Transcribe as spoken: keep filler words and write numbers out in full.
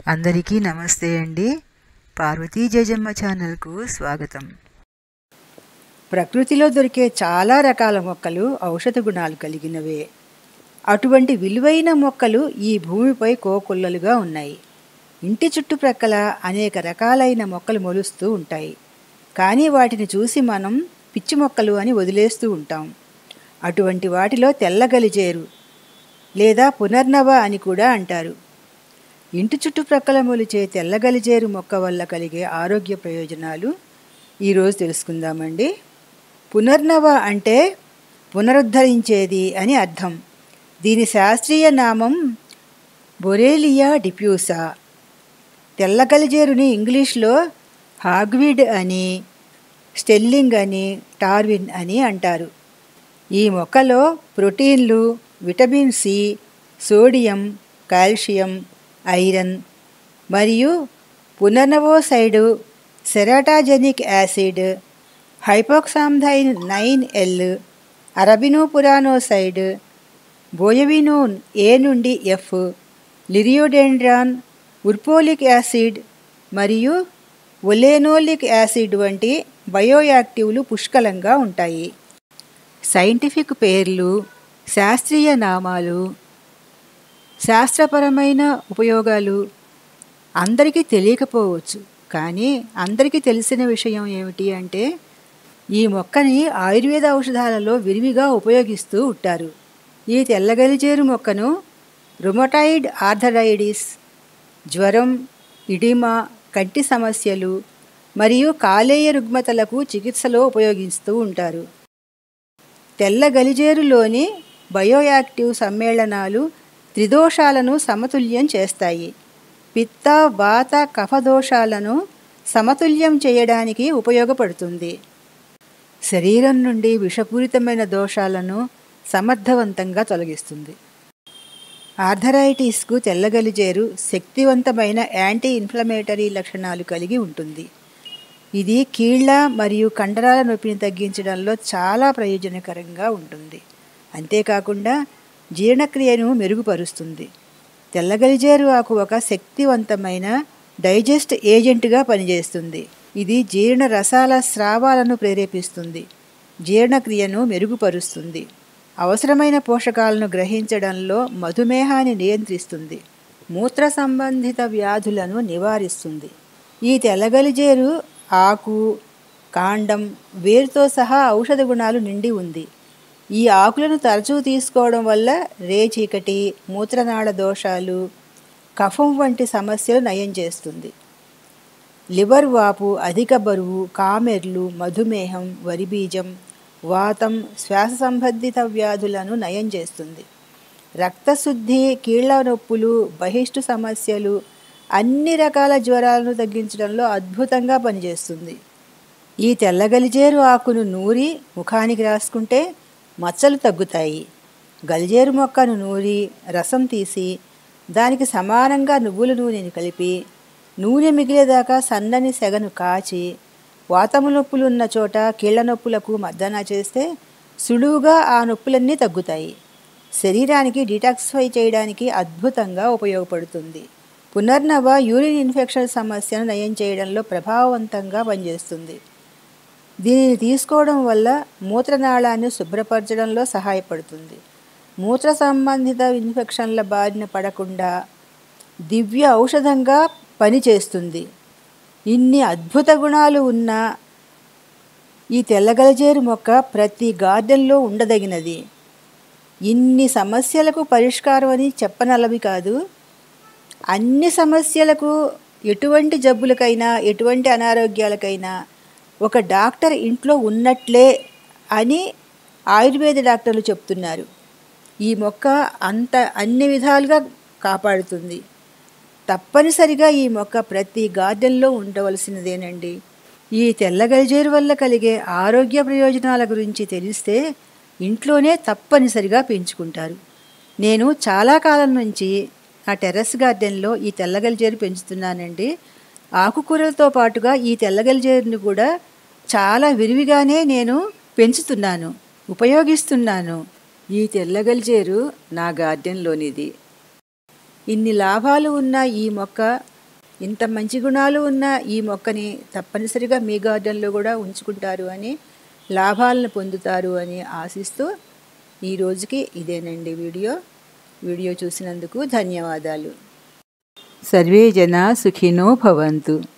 అందరికీ నమస్తే అండి. పార్వతీ జయజమ్మ ఛానల్కు స్వాగతం. ప్రకృతిలో దొరికే చాలా రకాల మొక్కలు ఔషధ గుణాలు కలిగినవే. అటువంటి విలువైన మొక్కలు ఈ భూమిపై కోకొల్లలుగా ఉన్నాయి. ఇంటి చుట్టుప్రక్కల అనేక రకాలైన మొక్కలు మొలుస్తూ ఉంటాయి. కానీ వాటిని చూసి మనం పిచ్చి మొక్కలు అని వదిలేస్తూ ఉంటాం. అటువంటి వాటిలో తెల్లగలిజేరు లేదా పునర్నవ అని కూడా అంటారు. ఇంటి చుట్టుప్రక్కల మొలిచే తెల్లగలిజేరు మొక్క వల్ల కలిగే ఆరోగ్య ప్రయోజనాలు ఈరోజు తెలుసుకుందామండి. పునర్నవ అంటే పునరుద్ధరించేది అని అర్థం. దీని శాస్త్రీయ నామం బొరేలియా డిఫ్యూసా. తెల్లగలిజేరుని ఇంగ్లీష్లో హాగ్వీడ్ అని, స్టెల్లింగ్ అని, టార్విన్ అని అంటారు. ఈ మొక్కలో ప్రోటీన్లు, vitamin C, sodium, calcium, iron మరియు punarnavoside, seratagenic acid, hypoxanthine nine L, arabinofuranoside, boeravinone A నుండి ఎఫ్, లిరియోడెండ్రాన్, ఉర్పోలిక్ యాసిడ్ మరియు ఒలేనోలిక్ యాసిడ్ వంటి బయోయాక్టివ్లు పుష్కలంగా ఉంటాయి. సైంటిఫిక్ పేర్లు, శాస్త్రీయ నామాలు, శాస్త్రపరమైన ఉపయోగాలు అందరికీ తెలియకపోవచ్చు. కానీ అందరికీ తెలిసిన విషయం ఏమిటి అంటే ఈ మొక్కని ఆయుర్వేద ఔషధాలలో విరివిగా ఉపయోగిస్తూ ఉంటారు. ఈ తెల్లగలిజేరు మొక్కను రుమటాయిడ్ ఆర్థరైటిస్, జ్వరం, ఇడిమా, కంటి సమస్యలు మరియు కాలేయ రుగ్మతలకు చికిత్సలో ఉపయోగిస్తూ ఉంటారు. తెల్లగలిజేరులోని బయోయాక్టివ్ సమ్మేళనాలు త్రిదోషాలను సమతుల్యం చేస్తాయి. పిత్త, వాత, కఫదోషాలను సమతుల్యం చేయడానికి ఉపయోగపడుతుంది. శరీరం నుండి విషపూరితమైన దోషాలను సమర్థవంతంగా తొలగిస్తుంది. ఆర్థరైటిస్కు తెల్లగలిజేరు శక్తివంతమైన యాంటీ ఇన్ఫ్లమేటరీ లక్షణాలు కలిగి ఉంటుంది. ఇది కీళ్ల మరియు కండరాల నొప్పిని తగ్గించడంలో చాలా ప్రయోజనకరంగా ఉంటుంది. అంతేకాకుండా జీర్ణక్రియను మెరుగుపరుస్తుంది. తెల్లగలిజేరు ఆకు ఒక శక్తివంతమైన డైజెస్ట్ ఏజెంట్గా పనిచేస్తుంది. ఇది జీర్ణ రసాల స్రావాలను ప్రేరేపిస్తుంది, జీర్ణక్రియను మెరుగుపరుస్తుంది, అవసరమైన పోషకాలను గ్రహించడంలో మధుమేహాన్ని నియంత్రిస్తుంది, మూత్ర సంబంధిత వ్యాధులను నివారిస్తుంది. ఈ తెల్లగలిజేరు ఆకు, కాండం, వేరుతో సహా ఔషధ గుణాలు నిండి ఉంది. ఈ ఆకులను తరచూ తీసుకోవడం వల్ల రేచీకటి, మూత్రనాళ దోషాలు, కఫం వంటి సమస్యలు నయం చేస్తుంది. లివర్ వాపు, అధిక బరువు, కామెర్లు, మధుమేహం, వరిబీజం, వాతం, శ్వాస సంబంధిత వ్యాధులను నయం చేస్తుంది. రక్తశుద్ధి, కీళ్ల నొప్పులు, బహిష్టు సమస్యలు, అన్ని రకాల జ్వరాలను తగ్గించడంలో అద్భుతంగా పనిచేస్తుంది. ఈ తెల్లగలిజేరు ఆకును నూరి ముఖానికి రాసుకుంటే మచ్చలు తగ్గుతాయి. గలిజేరు మొక్కను నూరి రసం తీసి దానికి సమానంగా నువ్వుల నూనెని కలిపి నూనె మిగిలేదాకా సన్నని సెగను కాచి వాతము నొప్పులున్న చోట కీళ్ల నొప్పులకు మర్దన చేస్తే సులువుగా ఆ నొప్పులన్నీ తగ్గుతాయి. శరీరానికి డీటాక్సిఫై చేయడానికి అద్భుతంగా ఉపయోగపడుతుంది. పునర్నవ యూరిన్ ఇన్ఫెక్షన్ సమస్యను నయం చేయడంలో ప్రభావవంతంగా పనిచేస్తుంది. దీనిని తీసుకోవడం వల్ల మూత్రనాళాన్ని శుభ్రపరచడంలో సహాయపడుతుంది. మూత్ర సంబంధిత ఇన్ఫెక్షన్ల బారిన పడకుండా దివ్య ఔషధంగా పనిచేస్తుంది. ఇన్ని అద్భుత గుణాలు ఉన్న ఈ తెల్లగలిజేరు మొక్క ప్రతి గార్డెన్లో ఉండదగినది. ఇన్ని సమస్యలకు పరిష్కారం అని చెప్పనలవి కాదు. అన్ని సమస్యలకు, ఎటువంటి జబ్బులకైనా, ఎటువంటి అనారోగ్యాలకైనా ఒక డాక్టర్ ఇంట్లో ఉన్నట్లే అని ఆయుర్వేద డాక్టర్లు చెప్తున్నారు. ఈ మొక్క అంత అన్ని విధాలుగా కాపాడుతుంది. తప్పనిసరిగా ఈ మొక్క ప్రతి గార్డెన్లో ఉండవలసినదేనండి. ఈ తెల్లగలిజేరు వల్ల కలిగే ఆరోగ్య ప్రయోజనాల గురించి తెలిస్తే ఇంట్లోనే తప్పనిసరిగా పెంచుకుంటారు. నేను చాలా కాలం నుంచి నా టెర్రస్ గార్డెన్లో ఈ తెల్లగలిజేరు పెంచుతున్నానండి. ఆకుకూరలతో పాటుగా ఈ తెల్లగలిజేరుని కూడా చాలా విరివిగానే నేను పెంచుతున్నాను, ఉపయోగిస్తున్నాను. ఈ తెల్లగలిజేరు నా గార్డెన్లోనిది. ఇన్ని లాభాలు ఉన్న ఈ మొక్క ఇంత మంచి గుణాలు ఉన్న ఈ మొక్కని తప్పనిసరిగా మీ గార్డెన్లో కూడా ఉంచుకుంటారు అని, లాభాలను పొందుతారు అని ఆశిస్తూ ఈ రోజుకి ఇదేనండి వీడియో. వీడియో చూసినందుకు ధన్యవాదాలు. సర్వే జనా సుఖినో భవంతు.